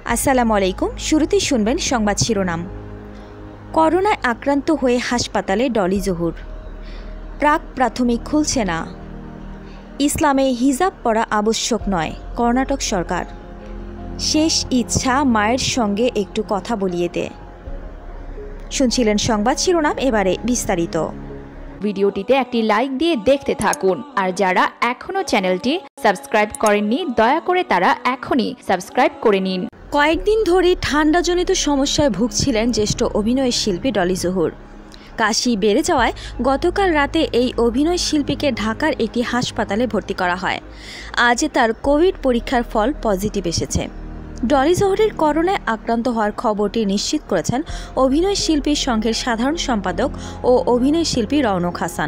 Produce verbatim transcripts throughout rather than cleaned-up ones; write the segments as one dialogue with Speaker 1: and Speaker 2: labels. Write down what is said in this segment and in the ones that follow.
Speaker 1: আসসালামু আলাইকুম। শুরুতেই শুনবেন সংবাদ শিরোনাম। করোনায় আক্রান্ত হয়ে হাসপাতালে ডলি জহুর। প্রাক প্রাথমিক খুলছে না। ইসলামে হিজাব পরা আবশ্যক নয়, কর্ণাটক সরকার। শেষ ইচ্ছা মায়ের সঙ্গে একটু কথা বলিয়ে দে। শুনছিলেন সংবাদ শিরোনাম, এবারে বিস্তারিত।
Speaker 2: ভিডিওটিতে একটি লাইক দিয়ে দেখতে থাকুন, আর যারা এখনো চ্যানেলটি সাবস্ক্রাইব করেননি দয়া করে তারা এখনই সাবস্ক্রাইব করে নিন।
Speaker 1: কয়েকদিন ধরে ঠান্ডাজনিত সমস্যায় ভুগছিলেন জ্যেষ্ঠ অভিনয় শিল্পী ডলি জহুর। কাশি বেড়ে যাওয়ায় গতকাল রাতে এই অভিনয় শিল্পীকে ঢাকার একটি হাসপাতালে ভর্তি করা হয়। আজ তার কোভিড পরীক্ষার ফল পজিটিভ এসেছে। ডলি জহুরের করোনায় আক্রান্ত হওয়ার খবরটি নিশ্চিত করেছেন অভিনয় শিল্পী সংঘের সাধারণ সম্পাদক ও অভিনয় শিল্পী রওনক হাসান।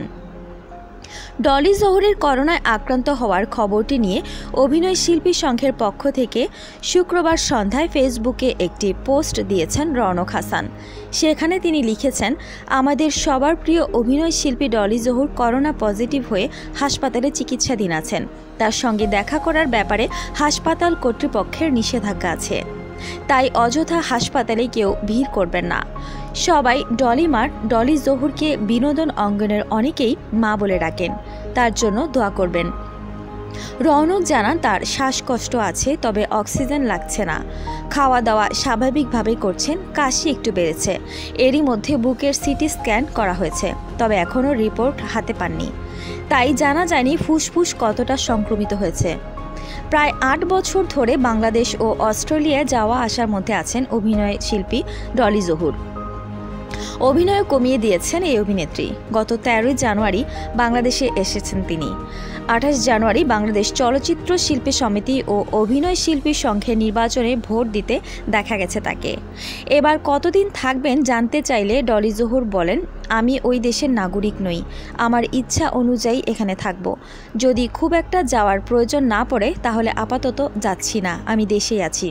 Speaker 1: ডলি জহুরের করোনায় আক্রান্ত হওয়ার খবরটি নিয়ে অভিনয় শিল্পী সংঘের পক্ষ থেকে শুক্রবার সন্ধ্যায় ফেসবুকে একটি পোস্ট দিয়েছেন রওনক হাসান। সেখানে তিনি লিখেছেন, আমাদের সবার প্রিয় অভিনয় শিল্পী ডলি জহুর করোনা পজিটিভ হয়ে হাসপাতালে চিকিৎসাধীন আছেন। তার সঙ্গে দেখা করার ব্যাপারে হাসপাতাল কর্তৃপক্ষের নিষেধাজ্ঞা আছে, তাই অযথা হাসপাতালে কেউ ভিড় করবেন না। সবাই ডলি মার ডলি জহুরকে বিনোদন অঙ্গনের অনেকেই মা বলে ডাকেন, তার জন্য দোয়া করবেন। রওনক জানান তার শ্বাসকষ্ট আছে, তবে অক্সিজেন লাগছে না। খাওয়া দাওয়া স্বাভাবিকভাবে করছেন, কাশি একটু বেড়েছে। এরই মধ্যে বুকের সিটি স্ক্যান করা হয়েছে, তবে এখনও রিপোর্ট হাতে পাননি, তাই জানা যায়নি ফুসফুস কতটা সংক্রমিত হয়েছে। প্রায় আট বছর ধরে বাংলাদেশ ও অস্ট্রেলিয়ায় যাওয়া আসার মধ্যে আছেন অভিনয় শিল্পী ডলি জহুর। অভিনয় কমিয়ে দিয়েছেন এই অভিনেত্রী। গত তেরোই জানুয়ারি বাংলাদেশে এসেছেন তিনি। আঠাশ জানুয়ারি বাংলাদেশ চলচ্চিত্র শিল্পী সমিতি ও অভিনয় শিল্পী সংঘের নির্বাচনে ভোট দিতে দেখা গেছে তাকে। এবার কতদিন থাকবেন জানতে চাইলে ডলি জহুর বলেন, আমি ওই দেশের নাগরিক নই, আমার ইচ্ছা অনুযায়ী এখানে থাকব। যদি খুব একটা যাওয়ার প্রয়োজন না পড়ে তাহলে আপাতত যাচ্ছি না, আমি দেশেই আছি।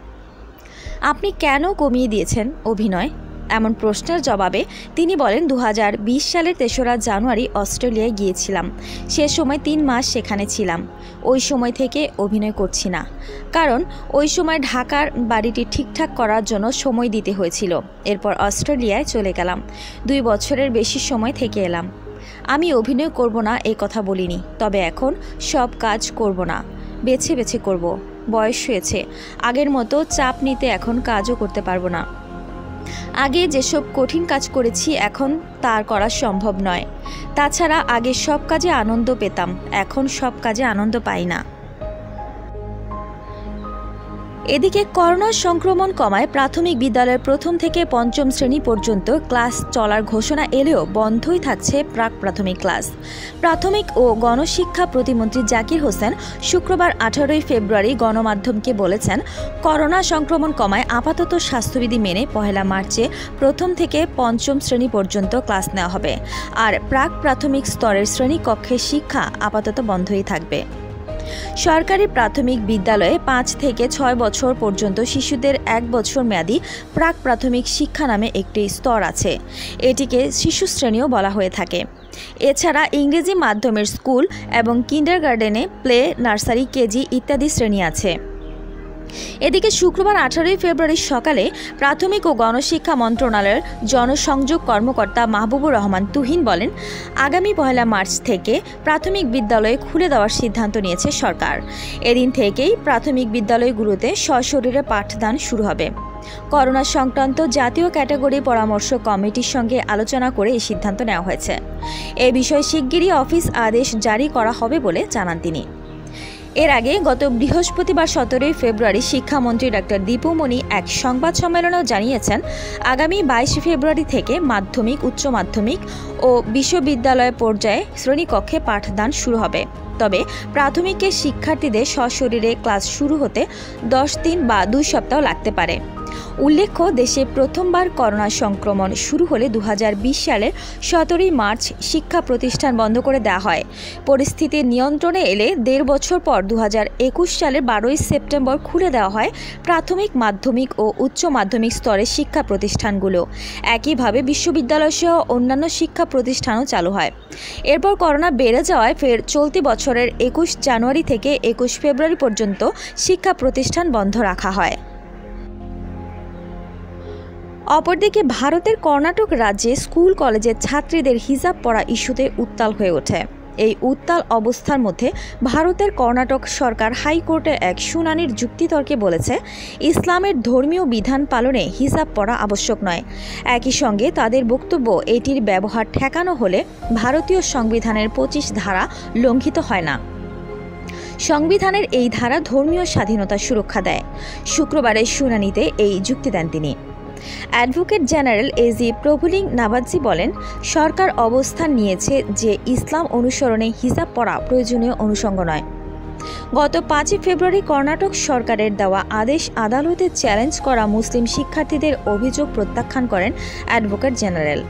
Speaker 1: আপনি কেন কমিয়ে দিয়েছেন অভিনয়? এমন প্রশ্নের জবাবে তিনি বলেন, দু হাজার বিশ সালের তেসরা জানুয়ারি অস্ট্রেলিয়ায় গিয়েছিলাম। সে সময় তিন মাস সেখানে ছিলাম। ওই সময় থেকে অভিনয় করছি না, কারণ ওই সময় ঢাকার বাড়িটি ঠিকঠাক করার জন্য সময় দিতে হয়েছিল। এরপর অস্ট্রেলিয়ায় চলে গেলাম, দুই বছরের বেশি সময় থেকে এলাম। আমি অভিনয় করব না এই কথা বলিনি, তবে এখন সব কাজ করব না, বেছে বেছে করব। বয়স হয়েছে, আগের মতো চাপ নিতে এখন কাজও করতে পারবো না। আগে যেসব কঠিন কাজ করেছি এখন তার করা সম্ভব নয়। তাছাড়া আগে সব কাজে আনন্দ পেতাম, এখন সব কাজে আনন্দ পাই না। এদিকে করোনা সংক্রমণ কমায় প্রাথমিক বিদ্যালয়ের প্রথম থেকে পঞ্চম শ্রেণী পর্যন্ত ক্লাস চলার ঘোষণা এলেও বন্ধই থাকছে প্রাক প্রাথমিক ক্লাস। প্রাথমিক ও গণশিক্ষা প্রতিমন্ত্রী জাকির হোসেন শুক্রবার আঠারোই ফেব্রুয়ারি গণমাধ্যমকে বলেছেন, করোনা সংক্রমণ কমায় আপাতত স্বাস্থ্যবিধি মেনে পহেলা মার্চে প্রথম থেকে পঞ্চম শ্রেণী পর্যন্ত ক্লাস নেওয়া হবে, আর প্রাক প্রাথমিক স্তরের শ্রেণীকক্ষের শিক্ষা আপাতত বন্ধই থাকবে। সরকারি প্রাথমিক বিদ্যালয়ে পাঁচ থেকে ছয় বছর পর্যন্ত শিশুদের এক বছর মেয়াদী প্রাক প্রাথমিক শিক্ষা নামে একটি স্তর আছে। এটিকে শিশু শ্রেণীও বলা হয়ে থাকে। এছাড়া ইংরেজি মাধ্যমের স্কুল এবং কিন্ডারগার্টেনে প্লে, নার্সারি, কেজি ইত্যাদি শ্রেণী আছে। এদিকে শুক্রবার আঠারোই ফেব্রুয়ারি সকালে প্রাথমিক ও গণশিক্ষা মন্ত্রণালয়ের জনসংযোগ কর্মকর্তা মাহবুবুর রহমান তুহিন বলেন, আগামী পহেলা মার্চ থেকে প্রাথমিক বিদ্যালয় খুলে দেওয়ার সিদ্ধান্ত নিয়েছে সরকার। এদিন থেকেই প্রাথমিক বিদ্যালয়গুলোতে সশরীরে পাঠদান শুরু হবে। করোনা সংক্রান্ত জাতীয় ক্যাটাগরি পরামর্শ কমিটির সঙ্গে আলোচনা করে এই সিদ্ধান্ত নেওয়া হয়েছে। এ বিষয়ে শিগগিরই অফিস আদেশ জারি করা হবে বলে জানান তিনি। এর আগে গত বৃহস্পতিবার সতেরোই ফেব্রুয়ারি শিক্ষামন্ত্রী ডাক্তার দীপুমণি এক সংবাদ সম্মেলনেও জানিয়েছেন, আগামী বাইশে ফেব্রুয়ারি থেকে মাধ্যমিক, উচ্চ মাধ্যমিক ও বিশ্ববিদ্যালয় পর্যায়ে শ্রেণীকক্ষে পাঠদান শুরু হবে। তবে প্রাথমিকের শিক্ষার্থীদের সশরীরে ক্লাস শুরু হতে দশ দিন বা দুই সপ্তাহ লাগতে পারে। উল্লেখ্য, দেশে প্রথমবার করোনা সংক্রমণ শুরু হলে দু হাজার বিশ সালের সতেরোই মার্চ শিক্ষা প্রতিষ্ঠান বন্ধ করে দেওয়া হয়। পরিস্থিতি নিয়ন্ত্রণে এলে দেড় বছর পর দু হাজার একুশ সালের বারোই সেপ্টেম্বর খুলে দেওয়া হয় প্রাথমিক, মাধ্যমিক ও উচ্চ মাধ্যমিক স্তরের শিক্ষা প্রতিষ্ঠানগুলো। একইভাবে বিশ্ববিদ্যালয় সহ অন্যান্য শিক্ষা প্রতিষ্ঠানও চালু হয়। এরপর করোনা বেড়ে যাওয়ায় ফের চলতি বছরের একুশ জানুয়ারি থেকে একুশ ফেব্রুয়ারি পর্যন্ত শিক্ষা প্রতিষ্ঠান বন্ধ রাখা হয়। অপরদিকে ভারতের কর্ণাটক রাজ্যে স্কুল কলেজের ছাত্রীদের হিজাব পরা ইস্যুতে উত্তাল হয়ে ওঠে। এই উত্তাল অবস্থার মধ্যে ভারতের কর্ণাটক সরকার হাইকোর্টে এক শুনানির যুক্তিতর্কে বলেছে, ইসলামের ধর্মীয় বিধান পালনে হিজাব পরা আবশ্যক নয়। একই সঙ্গে তাদের বক্তব্য, এটির ব্যবহার ঠেকানো হলে ভারতীয় সংবিধানের পঁচিশ ধারা লঙ্ঘিত হয় না। সংবিধানের এই ধারা ধর্মীয় স্বাধীনতা সুরক্ষা দেয়। শুক্রবারের শুনানিতে এই যুক্তি দেন তিনি। Advocate general AG Prabhuling Navadgi বলেন, সরকার অবস্থান নিয়েছে যে ইসলাম অনুসরণে হিজাব পরা প্রয়োজনীয় অনুষঙ্গ নয়। গত পাঁচই ফেব্রুয়ারি কর্ণাটক সরকারের দেওয়া আদেশ আদালতে চ্যালেঞ্জ করা মুসলিম শিক্ষার্থীদের অভিযোগ প্রত্যাখ্যান করেন অ্যাডভোকেট জেনারেল।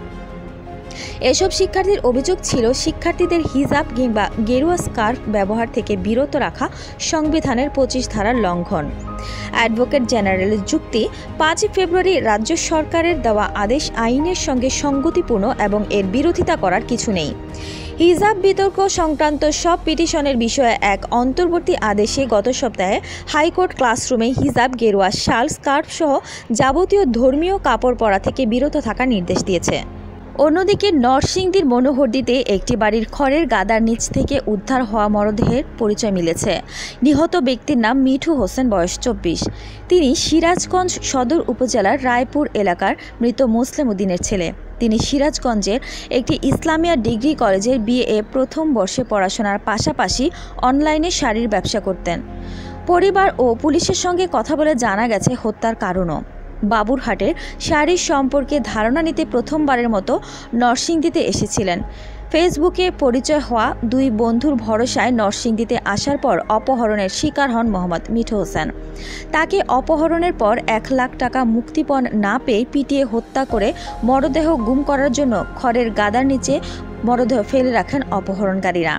Speaker 1: এসব শিক্ষার্থীর অভিযোগ ছিল, শিক্ষার্থীদের হিজাব কিংবা গেরুয়া স্কার্ফ ব্যবহার থেকে বিরত রাখা সংবিধানের পঁচিশ ধারার লঙ্ঘন। অ্যাডভোকেট জেনারেলের যুক্তি, পাঁচই ফেব্রুয়ারি রাজ্য সরকারের দেওয়া আদেশ আইনের সঙ্গে সঙ্গতিপূর্ণ এবং এর বিরোধিতা করার কিছু নেই। হিজাব বিতর্ক সংক্রান্ত সব পিটিশনের বিষয়ে এক অন্তর্বর্তী আদেশে গত সপ্তাহে হাইকোর্ট ক্লাসরুমে হিজাব, গেরুয়া শাল, স্কার্ফ সহ যাবতীয় ধর্মীয় কাপড় পরা থেকে বিরত থাকার নির্দেশ দিয়েছে। অন্যদিকে নরসিংদীর মনোহরদীতে একটি বাড়ির খড়ের গাদার নিচ থেকে উদ্ধার হওয়া মরদেহের পরিচয় মিলেছে। নিহত ব্যক্তির নাম মিঠু হোসেন, বয়স চব্বিশ। তিনি সিরাজগঞ্জ সদর উপজেলার রায়পুর এলাকার মৃত মুসলিম উদ্দিনের ছেলে। তিনি সিরাজগঞ্জের একটি ইসলামিয়া ডিগ্রি কলেজের বিএ প্রথম বর্ষে পড়াশোনার পাশাপাশি অনলাইনে শাড়ির ব্যবসা করতেন। পরিবার ও পুলিশের সঙ্গে কথা বলে জানা গেছে, হত্যার কারণও বাবুরহাটের শাড়ির সম্পর্কে ধারণা নিতে প্রথমবারের মতো নরসিংদীতে এসেছিলেন। ফেসবুকে পরিচয় হওয়া দুই বন্ধুর ভরসায় নরসিংদীতে আসার পর অপহরণের শিকার হন মোহাম্মদ মিঠু হোসেন। তাকে অপহরণের পর এক লাখ টাকা মুক্তিপণ না পেয়ে পিটিয়ে হত্যা করে মরদেহ গুম করার জন্য খড়ের গাদার নিচে মরদেহ ফেলে রাখেন অপহরণকারীরা।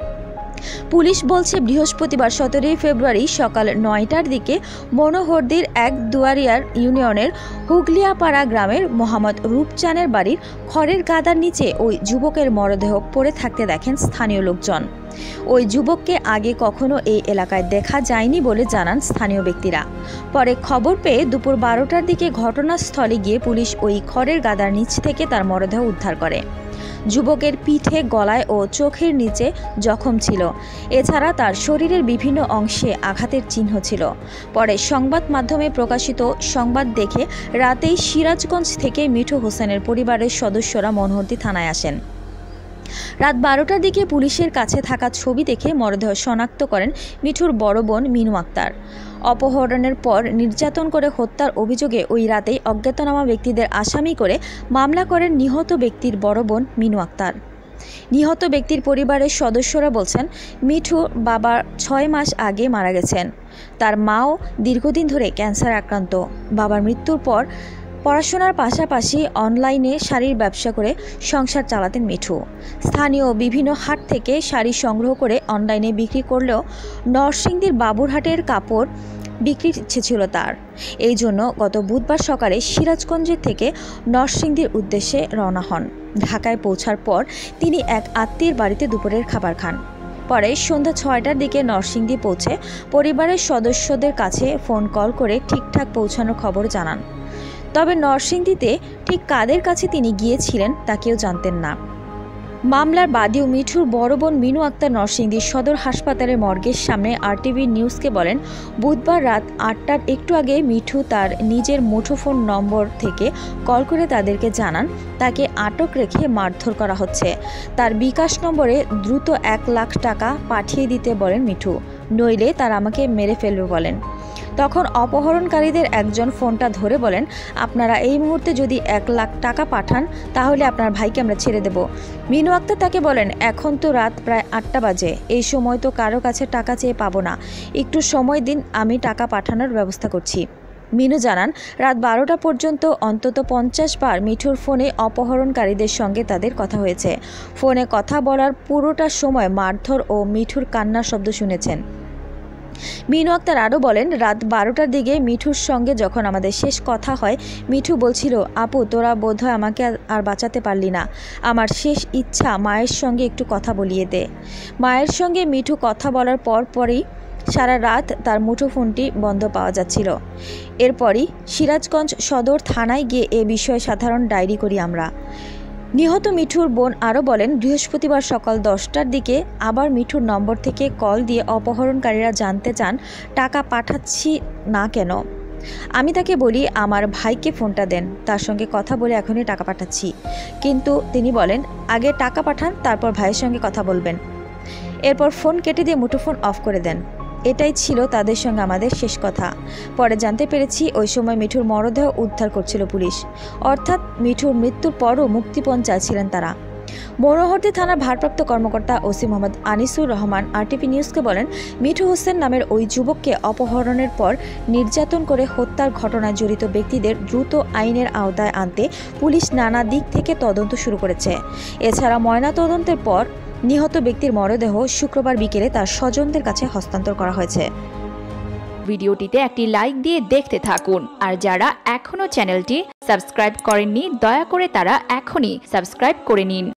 Speaker 1: পুলিশ বলছে, বৃহস্পতিবার সতেরোই ফেব্রুয়ারি সকাল নয়টার দিকে মনোহরদীর এক দুয়ারিয়ার ইউনিয়নের হুগলিয়াপাড়া গ্রামের মোহাম্মদ রূপচানের বাড়ির খড়ের গাদার নিচে ওই যুবকের মরদেহ পড়ে থাকতে দেখেন স্থানীয় লোকজন। ওই যুবককে আগে কখনো এই এলাকায় দেখা যায়নি বলে জানান স্থানীয় ব্যক্তিরা। পরে খবর পেয়ে দুপুর বারোটার দিকে ঘটনাস্থলে গিয়ে পুলিশ ওই খড়ের গাদার নিচ থেকে তার মরদেহ উদ্ধার করে। যুবকের পিঠে, গলায় ও চোখের নিচে জখম ছিল। এছাড়া তার শরীরের বিভিন্ন অংশে আঘাতের চিহ্ন ছিল। পরে সংবাদ মাধ্যমে প্রকাশিত সংবাদ দেখে রাতেই সিরাজগঞ্জ থেকে মিঠু হোসেনের পরিবারের সদস্যরা মনোহরদী থানায় আসেন। রাত বারোটার দিকে পুলিশের কাছে থাকা ছবি দেখে মরদেহ শনাক্ত করেন মিঠুর বড় বোন মিনু আক্তার। অপহরণের পর নির্যাতন করে হত্যার অভিযোগে ওই রাতেই অজ্ঞাতনামা ব্যক্তিদের আসামি করে মামলা করেন নিহত ব্যক্তির বড় বোন মিনু আক্তার। নিহত ব্যক্তির পরিবারের সদস্যরা বলছেন, মিঠু বাবা ছয় মাস আগে মারা গেছেন। তার মাও দীর্ঘদিন ধরে ক্যান্সার আক্রান্ত। বাবার মৃত্যুর পর পড়াশোনার পাশাপাশি অনলাইনে শাড়ির ব্যবসা করে সংসার চালাতেন মিঠু। স্থানীয় বিভিন্ন হাট থেকে শাড়ি সংগ্রহ করে অনলাইনে বিক্রি করলেও নরসিংদীর বাবুরহাটের কাপড় বিক্রির ইচ্ছে ছিল তার। এই জন্য গত বুধবার সকালে সিরাজগঞ্জের থেকে নরসিংদীর উদ্দেশ্যে রওনা হন। ঢাকায় পৌঁছার পর তিনি এক আত্মীয়ের বাড়িতে দুপুরের খাবার খান। পরে সন্ধ্যা ছয়টার দিকে নরসিংদী পৌঁছে পরিবারের সদস্যদের কাছে ফোন কল করে ঠিকঠাক পৌঁছানোর খবর জানান। তবে নরসিংদীতে ঠিক কাদের কাছে তিনি গিয়েছিলেন তা কেউ জানতেন না। মামলার বাদীও মিঠুর বড় বোন মিনু আক্তার নরসিংদী সদর হাসপাতালের মর্গের সামনে আরটিভি নিউজকে বলেন, বুধবার রাত আটটার একটু আগে মিঠু তার নিজের মুঠোফোন নম্বর থেকে কল করে তাদেরকে জানান তাকে আটক রেখে মারধর করা হচ্ছে। তার বিকাশ নম্বরে দ্রুত এক লাখ টাকা পাঠিয়ে দিতে বলেন মিঠু, নইলে তারা আমাকে মেরে ফেলবে বলেন। তখন অপহরণকারীদের একজন ফোনটা ধরে বলেন, আপনারা এই মুহূর্তে যদি এক লাখ টাকা পাঠান তাহলে আপনার ভাইকে আমরা ছেড়ে দেব। মিনু আক্তার তাকে বলেন, এখন তো রাত প্রায় আটটা বাজে, এই সময় তো কারো কাছে টাকা চেয়ে পাবো না, একটু সময় দিন, আমি টাকা পাঠানোর ব্যবস্থা করছি। মিনু জানান, রাত বারোটা পর্যন্ত অন্তত পঞ্চাশ বার মিঠুর ফোনে অপহরণকারীদের সঙ্গে তাদের কথা হয়েছে। ফোনে কথা বলার পুরোটা সময় মারধর ও মিঠুর কান্নার শব্দ শুনেছেন। মিনু আক্তার আরও বলেন, রাত বারোটার দিকে মিঠুর সঙ্গে যখন আমাদের শেষ কথা হয়, মিঠু বলছিল, আপু তোরা বোধহয় আমাকে আর বাঁচাতে পারলি না, আমার শেষ ইচ্ছা মায়ের সঙ্গে একটু কথা বলিয়ে দে। মায়ের সঙ্গে মিঠু কথা বলার পর পরই সারা রাত তার মুঠোফোনটি বন্ধ পাওয়া যাচ্ছিল। এরপরই সিরাজগঞ্জ সদর থানায় গিয়ে এ বিষয়ে সাধারণ ডায়েরি করি আমরা। নিহত মিঠুর বোন আরও বলেন, বৃহস্পতিবার সকাল দশটার দিকে আবার মিঠুর নম্বর থেকে কল দিয়ে অপহরণকারীরা জানতে চান টাকা পাঠাচ্ছি না কেন। আমি তাকে বলি আমার ভাইকে ফোনটা দেন, তার সঙ্গে কথা বলে এখনই টাকা পাঠাচ্ছি। কিন্তু তিনি বলেন আগে টাকা পাঠান, তারপর ভাইয়ের সঙ্গে কথা বলবেন। এরপর ফোন কেটে দিয়ে মুঠোফোন অফ করে দেন। এটাই ছিল তাদের সঙ্গে আমাদের শেষ কথা। পরে জানতে পেরেছি ওই সময় মিঠুর মরদেহ উদ্ধার করছিল পুলিশ, অর্থাৎ মিঠুর মৃত্যুর পরও মুক্তিপণ চাইছিলেন তারা। মনোহরদী থানার ভারপ্রাপ্ত কর্মকর্তা ওসি মোহাম্মদ আনিসুর রহমান আরটিভি নিউজকে বলেন, মিঠু হোসেন নামের ওই যুবককে অপহরণের পর নির্যাতন করে হত্যার ঘটনায় জড়িত ব্যক্তিদের দ্রুত আইনের আওতায় আনতে পুলিশ নানা দিক থেকে তদন্ত শুরু করেছে। এছাড়া ময়নাতদন্তের পর নিহত ব্যক্তির মরদেহ শুক্রবার বিকেলে তার স্বজনদের কাছে হস্তান্তর করা হয়েছে।
Speaker 2: ভিডিওটিতে একটি লাইক দিয়ে দেখতে থাকুন, আর যারা এখনো চ্যানেলটি সাবস্ক্রাইব করেননি দয়া করে তারা এখনই সাবস্ক্রাইব করে নিন।